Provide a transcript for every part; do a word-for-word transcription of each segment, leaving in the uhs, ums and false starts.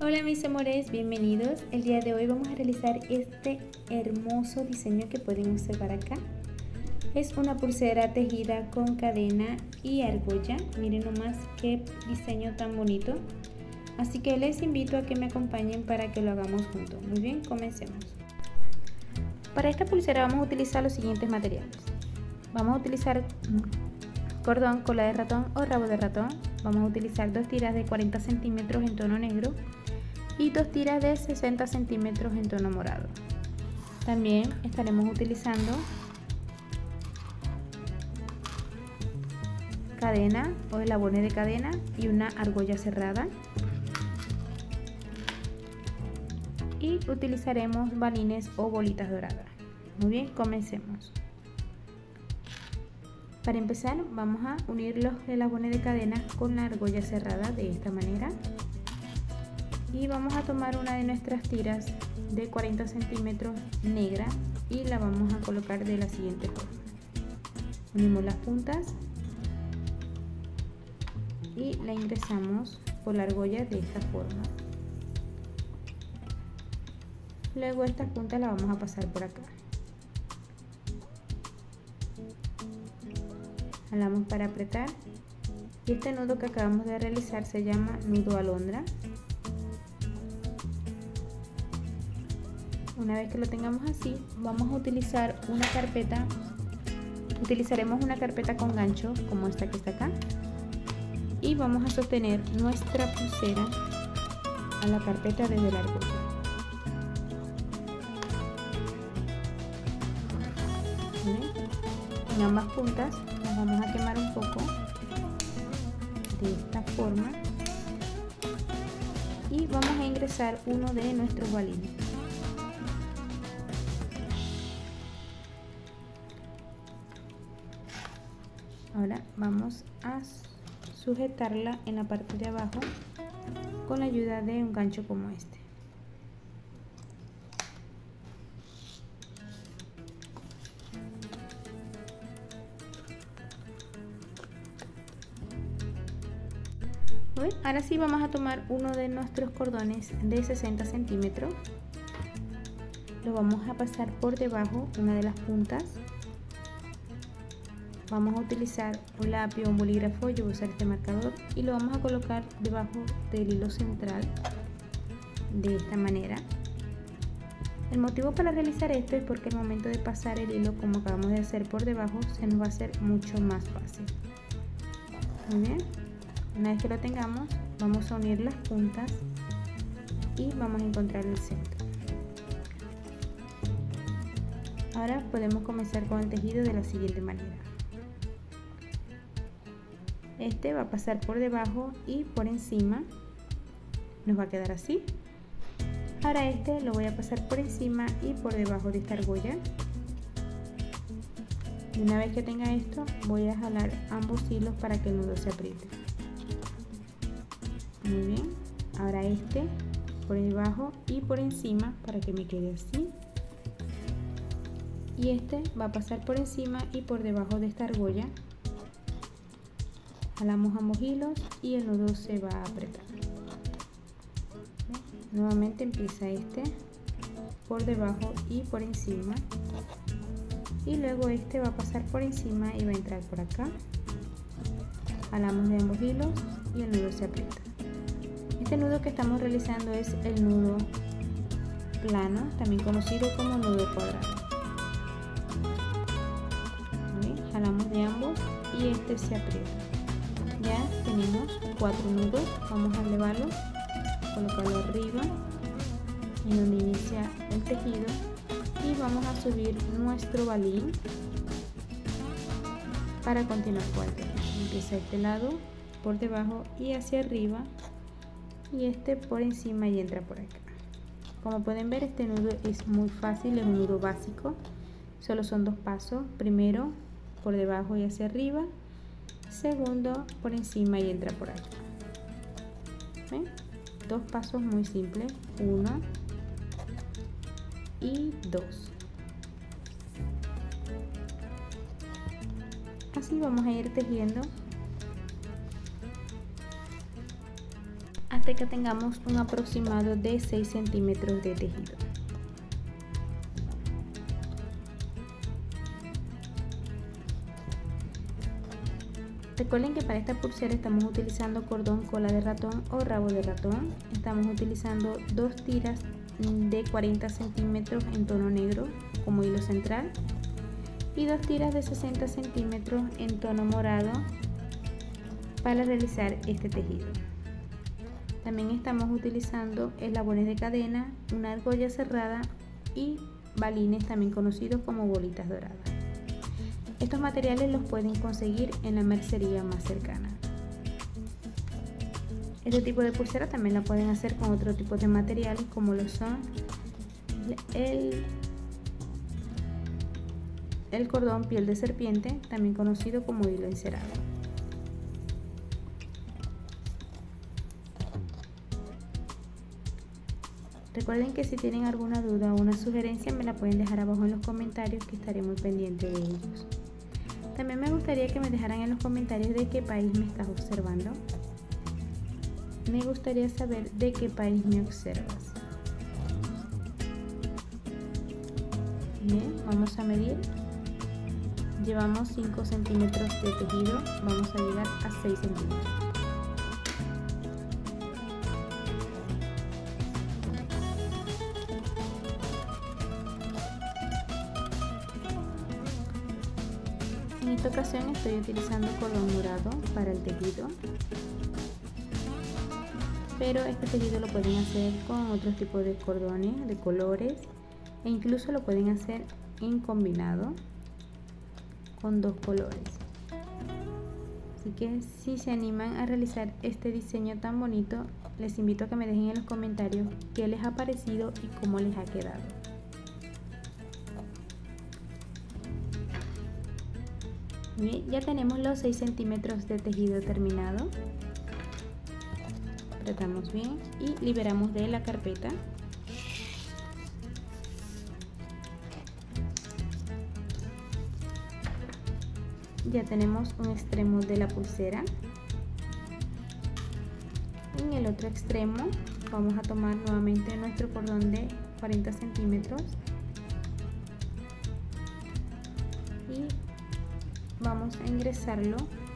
Hola mis amores, bienvenidos. El día de hoy vamos a realizar este hermoso diseño que pueden observar acá. Es una pulsera tejida con cadena y argolla. Miren nomás qué diseño tan bonito. Así que les invito a que me acompañen para que lo hagamos juntos. Muy bien, comencemos. Para esta pulsera vamos a utilizar los siguientes materiales. Vamos a utilizar cordón, cola de ratón o rabo de ratón. Vamos a utilizar dos tiras de cuarenta centímetros en tono negro y dos tiras de sesenta centímetros en tono morado. También estaremos utilizando cadena o eslabones de cadena y una argolla cerrada, y utilizaremos balines o bolitas doradas. Muy bien, comencemos. Para empezar vamos a unir los eslabones de cadena con la argolla cerrada de esta manera y vamos a tomar una de nuestras tiras de cuarenta centímetros negra y la vamos a colocar de la siguiente forma. Unimos las puntas y la ingresamos por la argolla de esta forma. Luego esta punta la vamos a pasar por acá. Jalamos para apretar y este nudo que acabamos de realizar se llama nudo alondra. Una vez que lo tengamos así, vamos a utilizar una carpeta. Utilizaremos una carpeta con gancho como esta que está acá y vamos a sostener nuestra pulsera a la carpeta desde la argolla. En ambas puntas las vamos a quemar un poco de esta forma y vamos a ingresar uno de nuestros balines. Ahora vamos a sujetarla en la parte de abajo con la ayuda de un gancho como este. Ahora sí vamos a tomar uno de nuestros cordones de sesenta centímetros, lo vamos a pasar por debajo una de las puntas. Vamos a utilizar un lápiz o un bolígrafo, yo voy a usar este marcador, y lo vamos a colocar debajo del hilo central de esta manera. El motivo para realizar esto es porque al momento de pasar el hilo, como acabamos de hacer por debajo, se nos va a hacer mucho más fácil. Muy bien. Una vez que lo tengamos, vamos a unir las puntas y vamos a encontrar el centro. Ahora podemos comenzar con el tejido de la siguiente manera. Este va a pasar por debajo y por encima, nos va a quedar así. Ahora este lo voy a pasar por encima y por debajo de esta argolla. Y una vez que tenga esto, voy a jalar ambos hilos para que el nudo se apriete. Muy bien, ahora este por debajo y por encima para que me quede así, y este va a pasar por encima y por debajo de esta argolla. Jalamos ambos hilos y el nudo se va a apretar. Nuevamente empieza este por debajo y por encima, y luego este va a pasar por encima y va a entrar por acá. Jalamos de ambos hilos y el nudo se aprieta. Este nudo que estamos realizando es el nudo plano, también conocido como nudo cuadrado. ¿Bien? Jalamos de ambos y este se aprieta. Ya tenemos cuatro nudos, vamos a elevarlo, colocarlo arriba en donde inicia el tejido y vamos a subir nuestro balín para continuar con el tejido. Empieza este lado por debajo y hacia arriba, y este por encima y entra por acá. Como pueden ver, este nudo es muy fácil, es un nudo básico, solo son dos pasos. Primero por debajo y hacia arriba, segundo por encima y entra por acá. ¿Ven? Dos pasos muy simples, uno y dos. Así vamos a ir tejiendo hasta que tengamos un aproximado de seis centímetros de tejido. Recuerden que para esta pulsera estamos utilizando cordón cola de ratón o rabo de ratón. Estamos utilizando dos tiras de cuarenta centímetros en tono negro como hilo central y dos tiras de sesenta centímetros en tono morado para realizar este tejido. También estamos utilizando eslabones de cadena, una argolla cerrada y balines, también conocidos como bolitas doradas. Estos materiales los pueden conseguir en la mercería más cercana. Este tipo de pulsera también la pueden hacer con otro tipo de materiales como lo son el, el cordón piel de serpiente, también conocido como hilo encerado. Recuerden que si tienen alguna duda o una sugerencia me la pueden dejar abajo en los comentarios, que estaré muy pendiente de ellos. También me gustaría que me dejaran en los comentarios de qué país me estás observando. Me gustaría saber de qué país me observas. Bien, vamos a medir. Llevamos cinco centímetros de tejido, vamos a llegar a seis centímetros. En esta ocasión estoy utilizando cordón morado para el tejido, pero este tejido lo pueden hacer con otros tipos de cordones, de colores, e incluso lo pueden hacer en combinado con dos colores. Así que si se animan a realizar este diseño tan bonito, les invito a que me dejen en los comentarios qué les ha parecido y cómo les ha quedado. Bien, ya tenemos los seis centímetros de tejido terminado. Apretamos bien y liberamos de la carpeta. Ya tenemos un extremo de la pulsera. En el otro extremo vamos a tomar nuevamente nuestro cordón de cuarenta centímetros y vamos a ingresarlo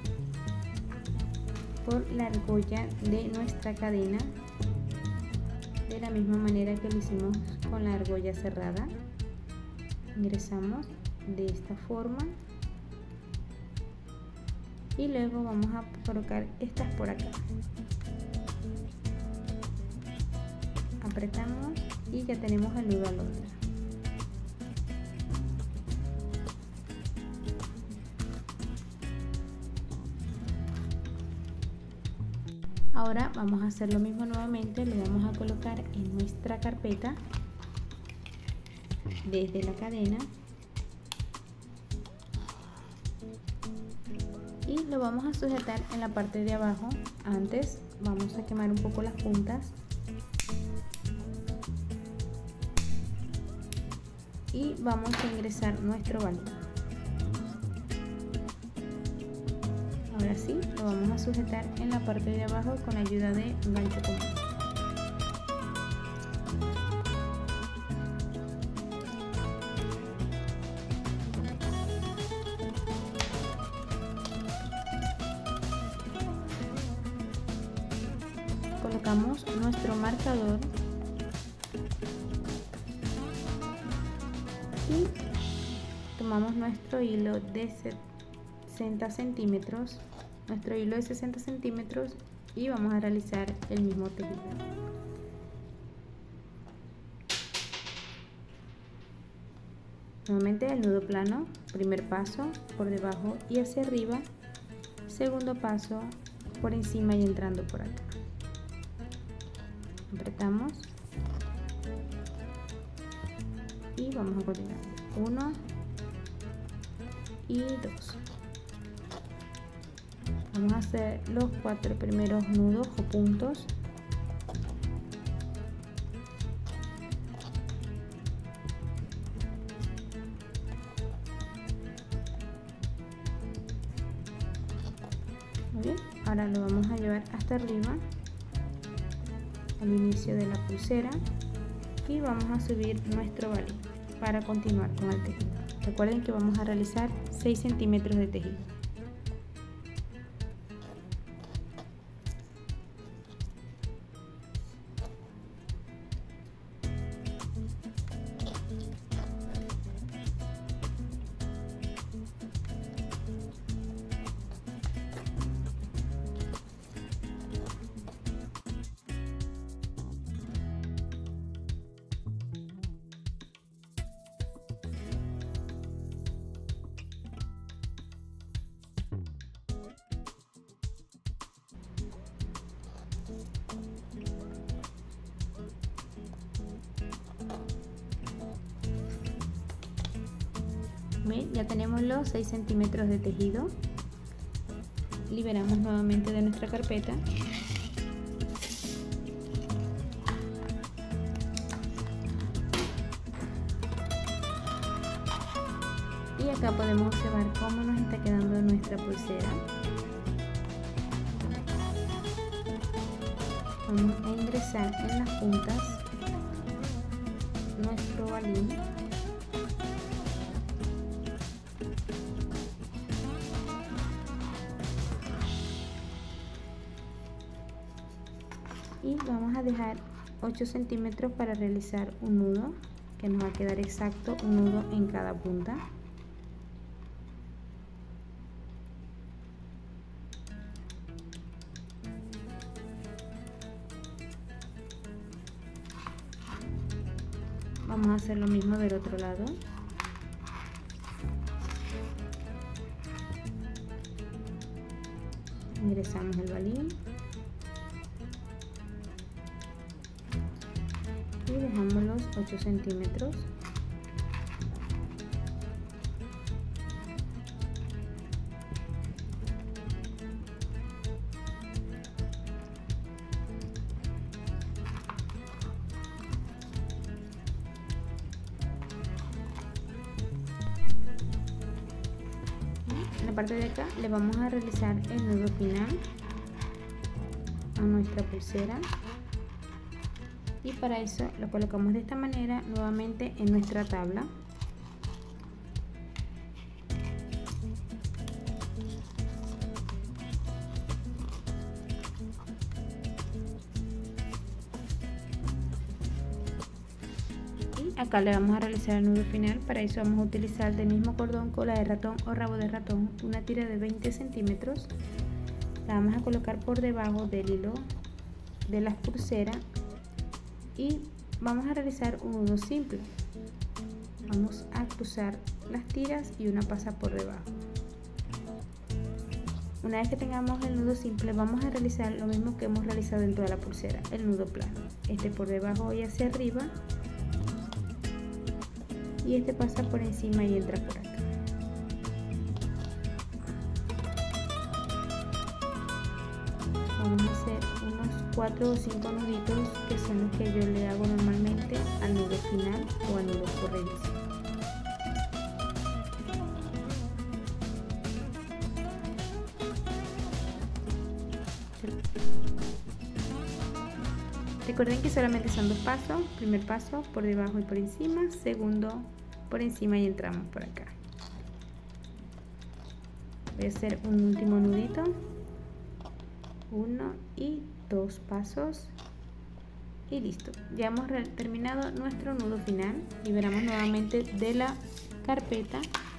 por la argolla de nuestra cadena, de la misma manera que lo hicimos con la argolla cerrada. Ingresamos de esta forma y luego vamos a colocar estas por acá. Apretamos y ya tenemos el nudo al otro. Ahora vamos a hacer lo mismo nuevamente, lo vamos a colocar en nuestra carpeta desde la cadena y lo vamos a sujetar en la parte de abajo. Antes vamos a quemar un poco las puntas y vamos a ingresar nuestro balón. Ahora sí, lo vamos a sujetar en la parte de abajo con la ayuda de un gancho común. Colocamos nuestro marcador y tomamos nuestro hilo de sesenta centímetros, nuestro hilo de sesenta centímetros y vamos a realizar el mismo tejido. Nuevamente el nudo plano, primer paso por debajo y hacia arriba, segundo paso por encima y entrando por acá. Apretamos y vamos a continuar. Uno y dos. Vamos a hacer los cuatro primeros nudos o puntos. Muy bien, ahora lo vamos a llevar hasta arriba al inicio de la pulsera y vamos a subir nuestro balín para continuar con el tejido. Recuerden que vamos a realizar seis centímetros de tejido. Bien, ya tenemos los seis centímetros de tejido. Liberamos nuevamente de nuestra carpeta. Y acá podemos observar cómo nos está quedando nuestra pulsera. Vamos a ingresar en las puntas nuestro balín. Y vamos a dejar ocho centímetros para realizar un nudo, que nos va a quedar exacto un nudo en cada punta. Vamos a hacer lo mismo del otro lado. Ingresamos el balín y dejamos los ocho centímetros. En la parte de acá le vamos a realizar el nudo final a nuestra pulsera. Y para eso lo colocamos de esta manera nuevamente en nuestra tabla. Y acá le vamos a realizar el nudo final. Para eso vamos a utilizar del mismo cordón, cola de ratón o rabo de ratón, una tira de veinte centímetros. La vamos a colocar por debajo del hilo de las pulseras. Y vamos a realizar un nudo simple. Vamos a cruzar las tiras y una pasa por debajo. Una vez que tengamos el nudo simple, vamos a realizar lo mismo que hemos realizado en toda la pulsera, el nudo plano. Este por debajo y hacia arriba, y este pasa por encima y entra por acá. Vamos a hacer unos cuatro o cinco nuditos, que son los que yo le hago normalmente al nudo final o al nudo corredizo. Recuerden que solamente son dos pasos. Primer paso por debajo y por encima, segundo por encima y entramos por acá. Voy a hacer un último nudito, uno y dos pasos y listo. Ya hemos terminado nuestro nudo final. Liberamos nuevamente de la carpeta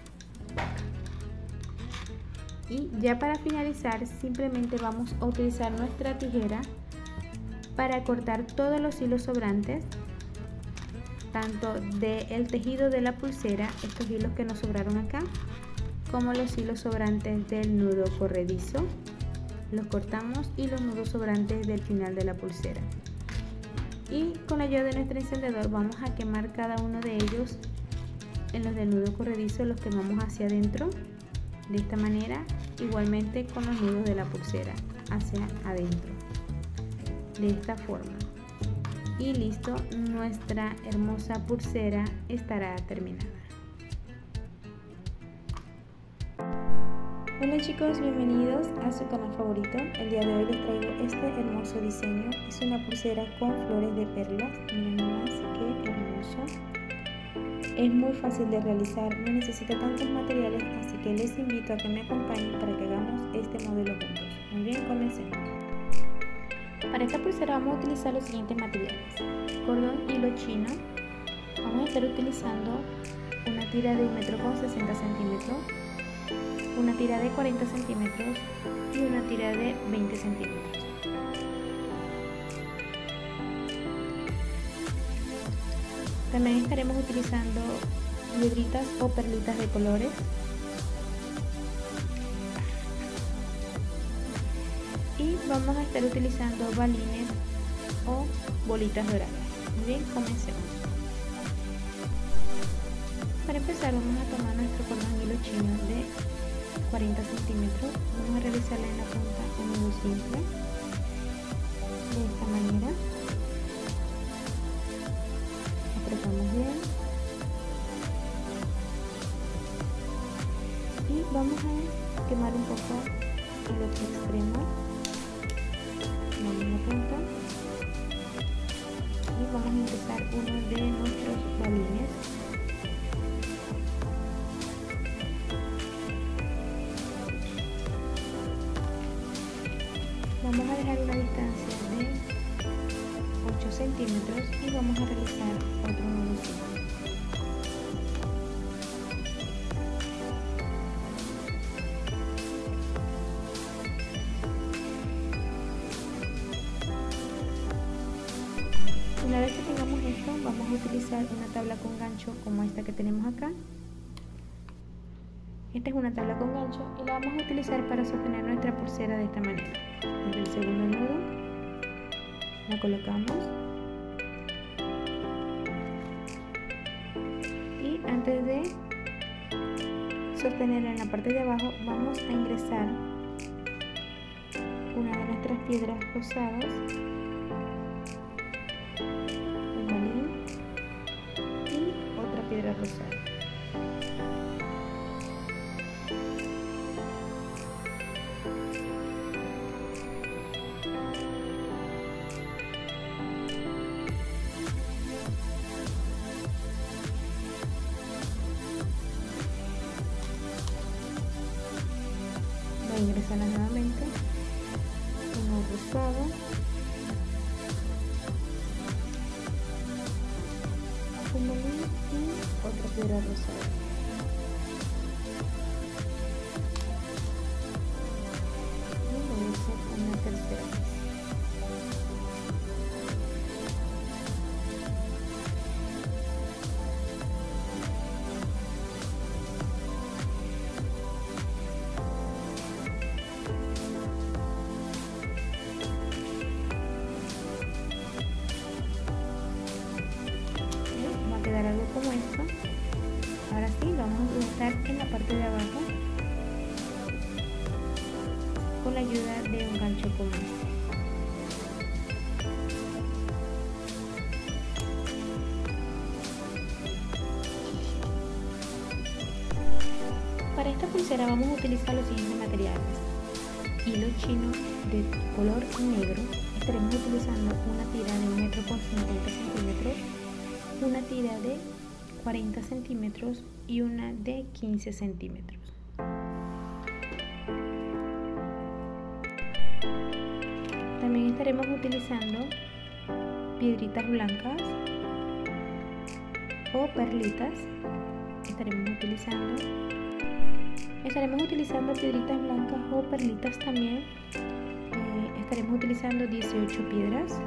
y ya para finalizar simplemente vamos a utilizar nuestra tijera para cortar todos los hilos sobrantes, tanto del tejido de la pulsera, estos hilos que nos sobraron acá, como los hilos sobrantes del nudo corredizo. Los cortamos, y los nudos sobrantes del final de la pulsera. Y con la ayuda de nuestro encendedor vamos a quemar cada uno de ellos. En los del nudo corredizo los quemamos hacia adentro, de esta manera, igualmente con los nudos de la pulsera hacia adentro, de esta forma. Y listo, nuestra hermosa pulsera estará terminada. Hola chicos, bienvenidos a su canal favorito. El día de hoy les traigo este hermoso diseño. Es una pulsera con flores de perlas. Miren nomás qué hermoso. Es muy fácil de realizar, no necesita tantos materiales, así que les invito a que me acompañen para que hagamos este modelo juntos. Muy bien, comencemos. Para esta pulsera vamos a utilizar los siguientes materiales: cordón hilo chino. Vamos a estar utilizando una tira de un metro con sesenta centímetros, una tira de cuarenta centímetros y una tira de veinte centímetros. También estaremos utilizando piedritas o perlitas de colores. Y vamos a estar utilizando balines o bolitas doradas. Muy bien, comencemos. Para empezar vamos a tomar nuestro cordón hilo chino de cuarenta centímetros. Vamos a realizarle en la punta un nudo simple de esta manera. Apretamos bien y vamos a quemar un poco el otro extremo. Vamos a la punta y vamos a empezar uno de nuestros balines. Vamos a dejar una distancia de ocho centímetros y vamos a realizar otro nudo simple. Una vez que tengamos esto, vamos a utilizar una tabla con gancho como esta que tenemos acá. Esta es una tabla con gancho y la vamos a utilizar para sostener nuestra pulsera de esta manera. Desde el segundo nudo la colocamos y antes de sostenerla en la parte de abajo vamos a ingresar una de nuestras piedras rosadas, un balín y otra piedra rosada. Voy a ingresarla nuevamente, uno rosado, un balín y otra piedra rosada. Y lo voy a hacer una tercera vez. Quedar algo como esto. Ahora sí, vamos a insertar en la parte de abajo con la ayuda de un gancho como este. Para esta pulsera vamos a utilizar los siguientes materiales: hilo chino de color negro. Estaremos utilizando una tira de un metro con cincuenta centímetros, una tira de cuarenta centímetros y una de quince centímetros. También estaremos utilizando piedritas blancas o perlitas. Estaremos utilizando estaremos utilizando piedritas blancas o perlitas también. Eh, estaremos utilizando dieciocho piedras.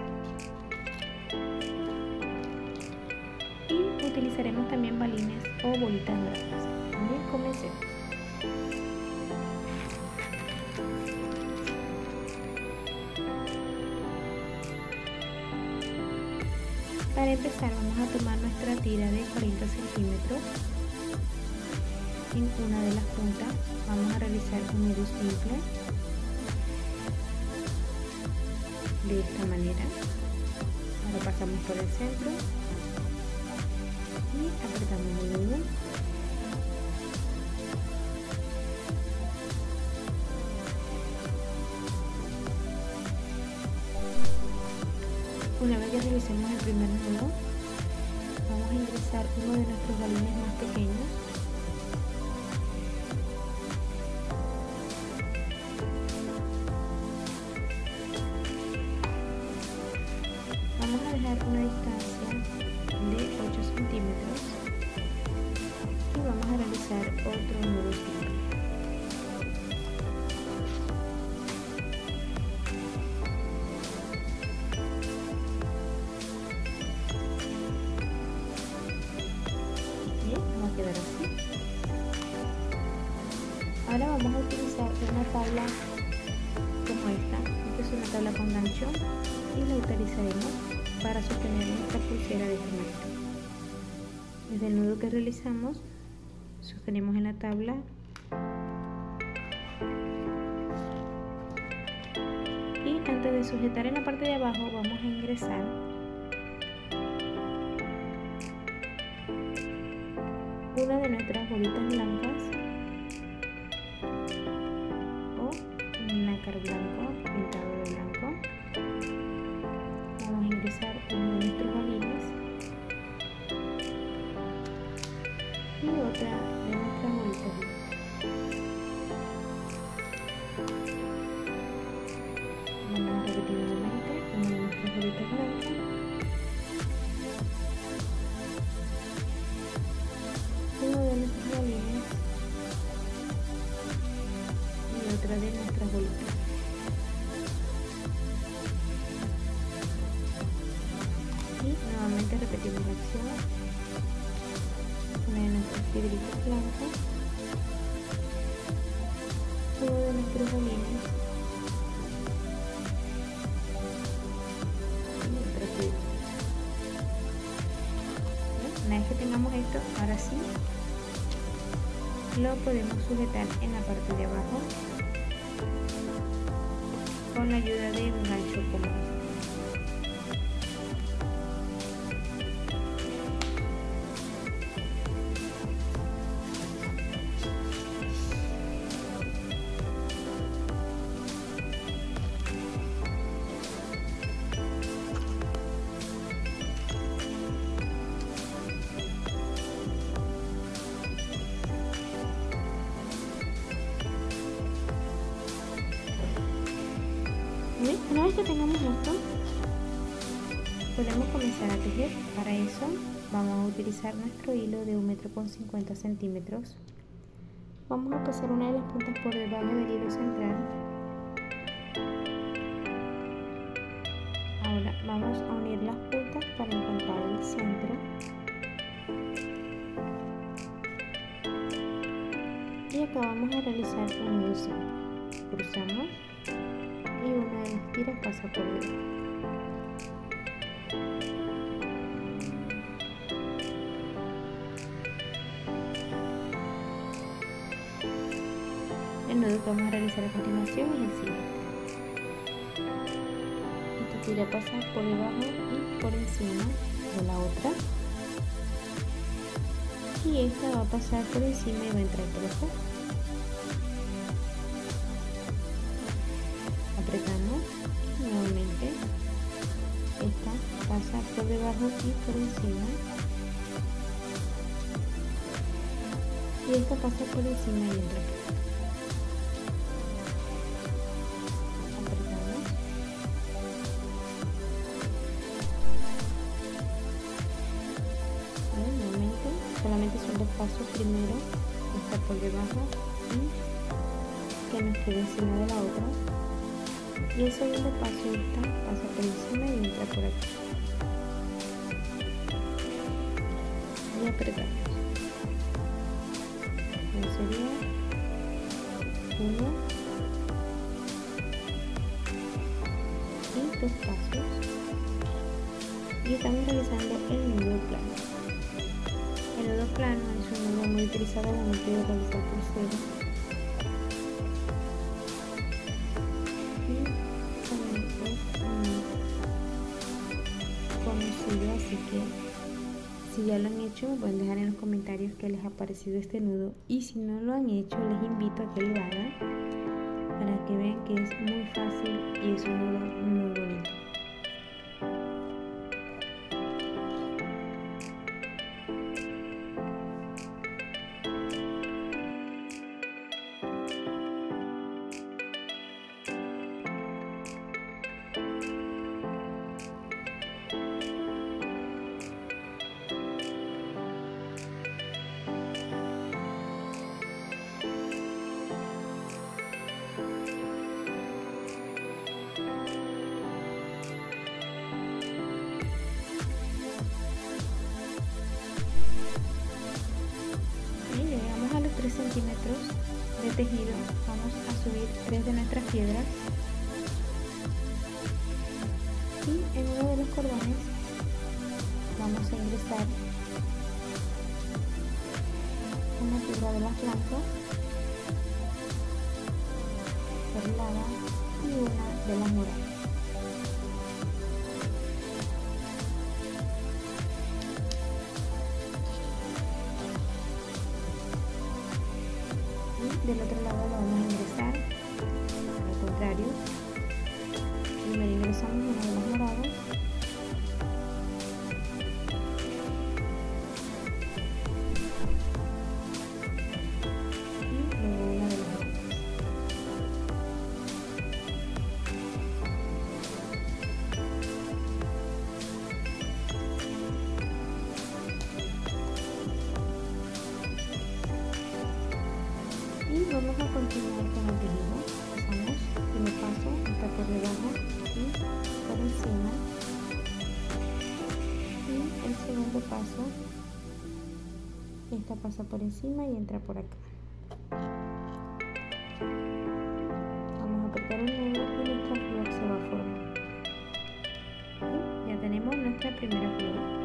Y utilizaremos también balines o bolitas doradas. Bien, comencemos. Para empezar vamos a tomar nuestra tira de cuarenta centímetros. En una de las puntas vamos a realizar un nudo simple de esta manera. Ahora pasamos por el centro y apretamos el nudo. Una vez que realicemos el primer nudo, vamos a ingresar uno de nuestros balines más pequeños. Vamos a dejar una distancia de ocho centímetros y vamos a realizar otro nudo simple. Bien, va a quedar así. Ahora vamos a utilizar una tabla como esta. Esta es una tabla con gancho y la utilizaremos para sostener nuestra pulsera de este metro. Desde el nudo que realizamos, sostenemos en la tabla y antes de sujetar en la parte de abajo vamos a ingresar una de nuestras bolitas blancas o un nácar blanco pintado de blanco. Vamos a ingresar uno de nuestros balines y otra de nuestras bolitas blancas. Vamos a repetir nuevamente una de nuestras bolitas blancas uno de nuestros balines y otra de nuestras bolitas. Y nuevamente repetimos la acción. Una de nuestras piedritas blancas, uno de nuestros balines y otra piedrita. Una vez que tengamos esto, ahora sí lo podemos sujetar en la parte de abajo con la ayuda de un gancho como este. Bien, una vez que tengamos esto, podemos comenzar a tejer. Para eso vamos a utilizar nuestro hilo de un metro con cincuenta centímetros. Vamos a pasar una de las puntas por debajo del hilo central. Ahora vamos a unir las puntas para encontrar el centro. Y acá vamos a realizar un nudo simple. Cruzamos y una de las tiras pasa por debajo. El nudo que vamos a realizar a continuación es el siguiente. Esta tira pasa por debajo y por encima de la otra, y esta va a pasar por encima y va a entrar por acá. Apretamos y nuevamente esta pasa por debajo y por encima, y esta pasa por encima y entra por acá. Apretamos ¿Ven? Nuevamente solamente son dos pasos. Primero esta por debajo y que nos quede encima de la otra. Y el segundo paso esta pasa por encima y entra por aquí. Y apretamos. Entonces sería uno y dos pasos. Y estamos realizando el nudo plano. El nudo plano es un nudo muy utilizado al momento de realizar pulseras. Así que si ya lo han hecho, pueden dejar en los comentarios qué les ha parecido este nudo, y si no lo han hecho, les invito a que lo hagan para que vean que es muy fácil y es un nudo muy bonito. tejido vamos a subir tres de nuestras piedras y en uno de los cordones vamos a ingresar una piedra de las blancas, perlada y una de las moradas. Del otro lado lo vamos a ingresar al contrario. Primero ingresamos uno de los morados y luego una de las blancas. Y vamos a continuar con el tejido. Pasamos el primer paso, está por debajo y por encima, y el segundo paso, esta pasa por encima y entra por acá. Vamos a apretar el nudo y nuestra flor se va a formar. ¿Sí? Ya tenemos nuestra primera flor.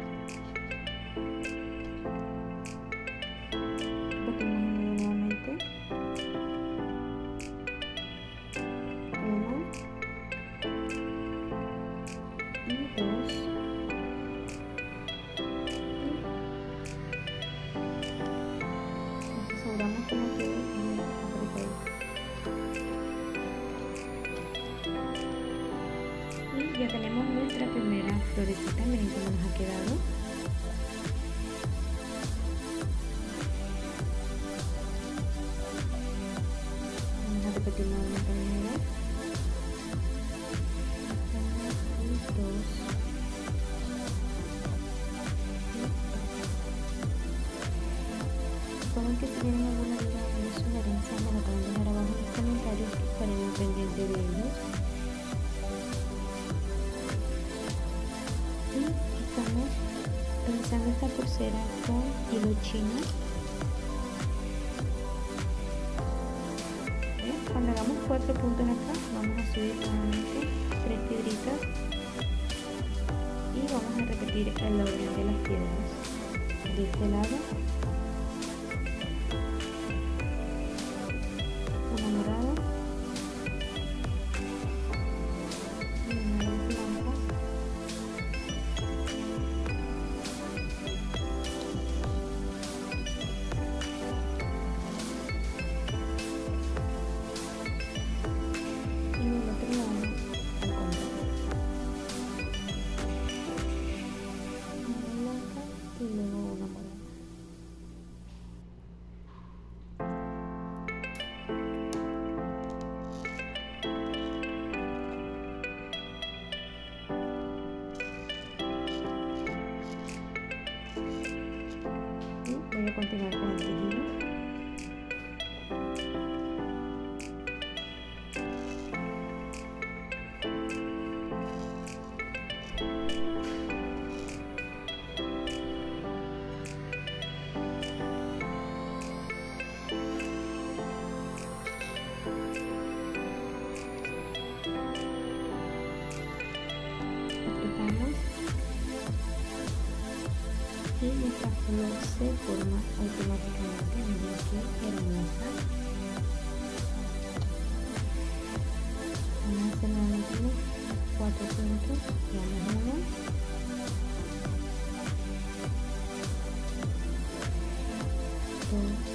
Aseguramos que no quede bien apretado. Y ya tenemos nuestra primera florecita, miren cómo nos ha quedado. Vamos a repetir nuevamente el nudo. Uno y dos. Recuerden que si tienen alguna duda o alguna sugerencia me lo pueden dejar abajo en los comentarios, que estaremos pendientes de ellos. Y estamos realizando esta pulsera con hilo chino. ¿Ven? Cuando hagamos cuatro puntos acá vamos a subir nuevamente tres piedritas y vamos a repetir el orden de las piedras. De este lado una morada y una de las blancas, y del otro lado al contrario, una blanca y luego una morada. Voy a continuar con el tejido. Apretamos y nuestra flor se forma automáticamente. Miren qué hermosa. Vamos a hacer nuevamente los cuatro puntos. Llevamos uno, dos,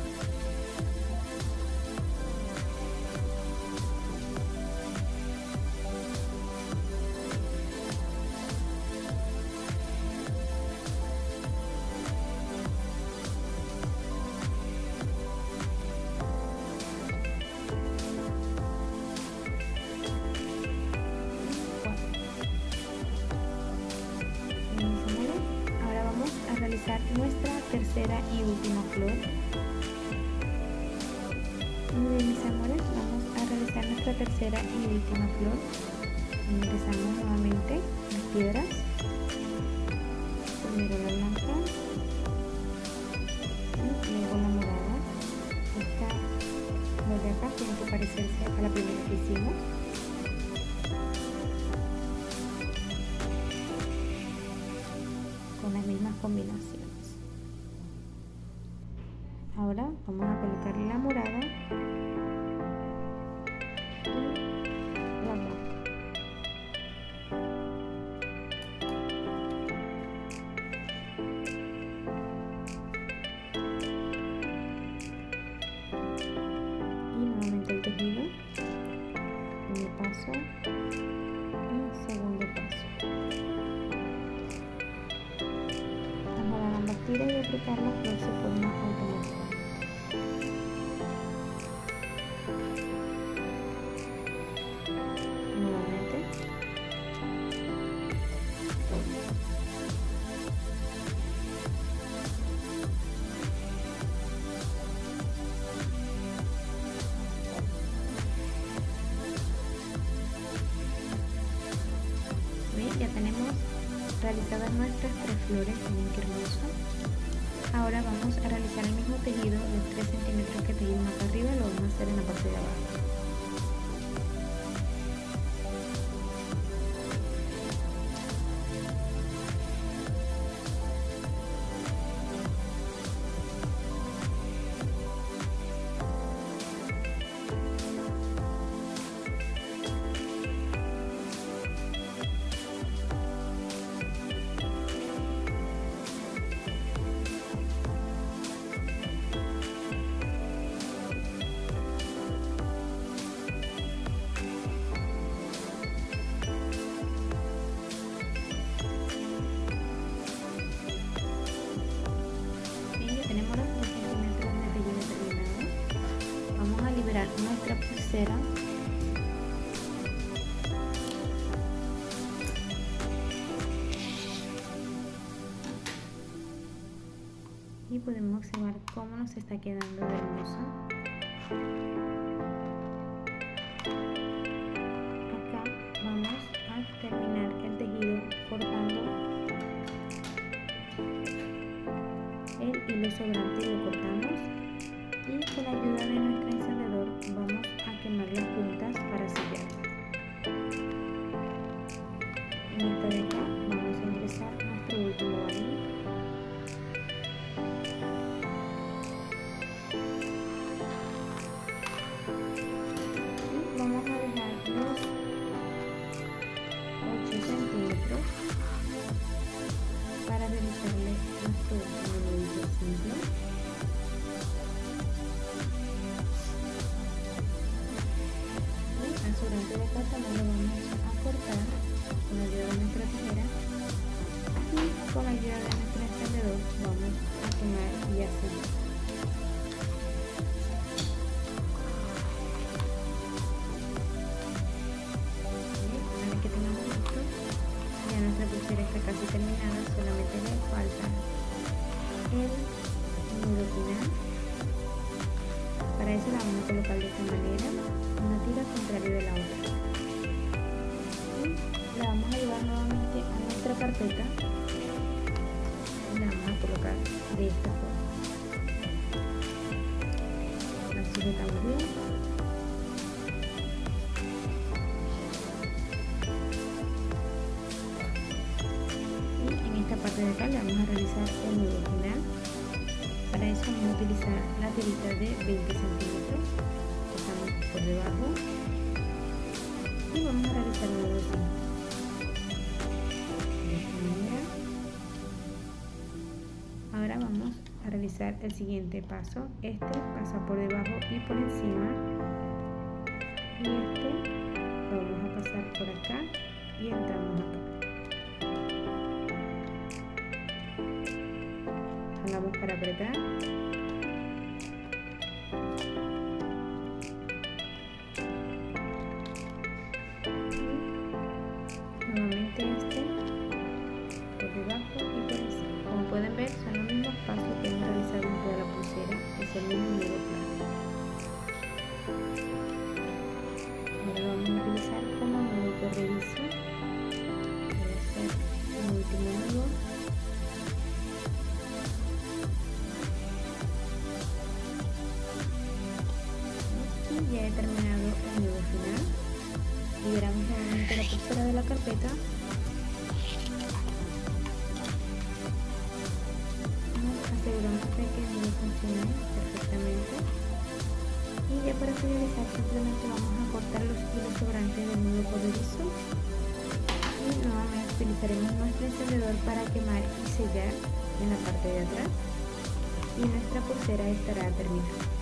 nuestra tercera y última flor. Muy bien, mis amores, vamos a realizar nuestra tercera y última flor. Ingresamos nuevamente las piedras, primero la blanca y luego la morada. Esta combinaciones. Ahora vamos a colocar la morada y la blanca. Y nuevamente el tejido, primer paso y segundo paso. Al jalar ambas tiras y aplicar la flor se forma automáticamente. Nuevamente. Bien, ya tenemos realizadas nuestras tres flores. Miren qué hermoso. Ahora vamos a realizar el mismo tejido, los tres centímetros que tejimos acá arriba, lo vamos a hacer en la parte de abajo. Nuestra pulsera y podemos observar cómo nos está quedando de hermosa. Acá vamos a terminar el tejido cortando el hilo sobrante y lo cortamos, y con la ayuda de nuestro encendedor vamos a quemar las puntas para sellar. En esta de acá vamos a ingresar nuestro último balín. Y vamos a dejar los ocho centímetros para realizarle nuestro último nudito simple. Durante de acá también lo vamos a cortar con la ayuda de nuestra tijera, y con la ayuda de nuestro encendedor vamos a quemar y a sellar. Una vez que tengamos esto, ya nuestra pulsera está casi terminada, solamente le falta el nudo final. Para eso la vamos a colocar de esta manera, una tira contraria de la otra, y la vamos a llevar nuevamente a nuestra carpeta y la vamos a colocar de esta forma. La sujetamos bien y en esta parte de acá le vamos a realizar el nudo final. Para eso vamos a utilizar la tirita de veinte centímetros, pasamos por debajo y vamos a realizar el nudo simple. De esta manera. Ahora vamos a realizar el siguiente paso. Este pasa por debajo y por encima, y este lo vamos a pasar por acá y entramos acá. Jalamos para apretar. Y nuevamente este por debajo y por encima. Como pueden ver, son los mismos pasos que hemos realizado en toda la pulsera. Es el mismo nudo plano. Ahora lo vamos a utilizar como nudo corredizo. Voy a hacer el último nudo. Ya he terminado el nudo final. Liberamos nuevamente la pulsera de la carpeta los sobrantes del nudo corredizo y nuevamente utilizaremos nuestro encendedor para quemar y sellar en la parte de atrás y nuestra pulsera estará terminada.